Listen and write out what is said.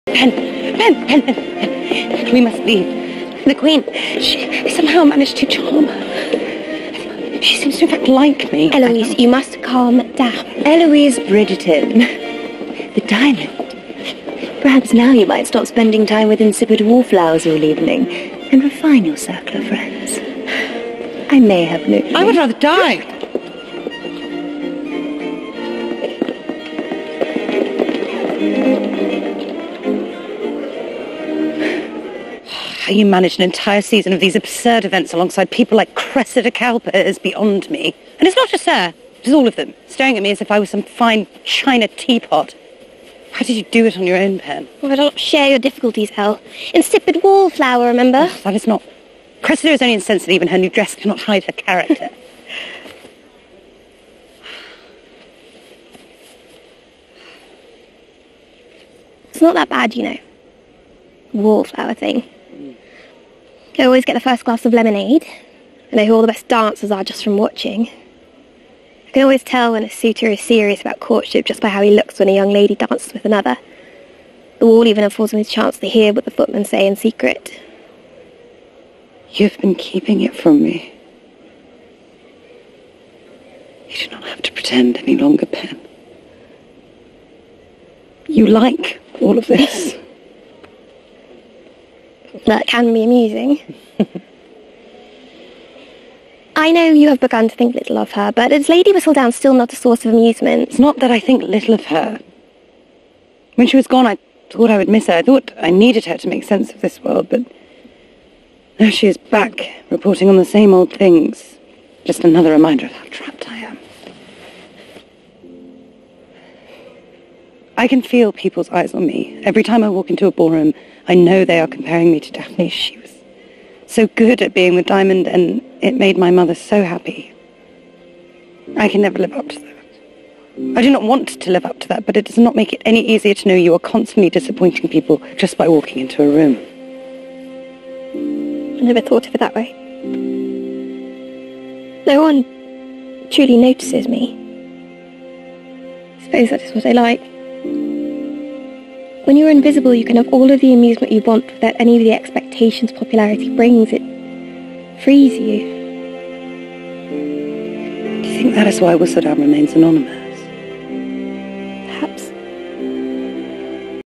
Pen. We must leave. The Queen, she somehow managed to charm her. She seems to in fact like me. Eloise, you must calm down. Eloise Bridgerton. The diamond. Perhaps now you might stop spending time with insipid wallflowers all evening and refine your circle of friends. I may have no... I would rather die. How you manage an entire season of these absurd events alongside people like Cressida Cowper is beyond me. And it's not just her, it's all of them, staring at me as if I was some fine china teapot. How did you do it on your own, Pen? Oh, I don't share your difficulties, Elle. Insipid Wallflower, remember? Oh, that is not... Cressida is only insensitive, and her new dress cannot hide her character. It's not that bad, you know. Wallflower thing. I always get the first glass of lemonade. I know who all the best dancers are just from watching. I can always tell when a suitor is serious about courtship just by how he looks when a young lady dances with another. The wall even affords me the chance to hear what the footmen say in secret. You've been keeping it from me. You do not have to pretend any longer, Pen. You like all of this. That can be amusing. I know you have begun to think little of her, but is Lady Whistledown still not a source of amusement? It's not that I think little of her. When she was gone, I thought I would miss her. I thought I needed her to make sense of this world, but now she is back, reporting on the same old things. Just another reminder of how trapped I am. I can feel people's eyes on me. Every time I walk into a ballroom, I know they are comparing me to Daphne. She was so good at being with Diamond, and it made my mother so happy. I can never live up to that. I do not want to live up to that, but it does not make it any easier to know you are constantly disappointing people just by walking into a room. I never thought of it that way. No one truly notices me. I suppose that is what I like. When you're invisible, you can have all of the amusement you want without any of the expectations popularity brings. It frees you. Do you think that is why Whistledown remains anonymous?